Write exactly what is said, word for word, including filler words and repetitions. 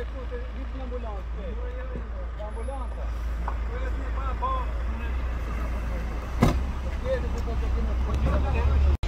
trecut, nici ambulanță. Ambulanța. Quella che fa un po'. Chiede se posso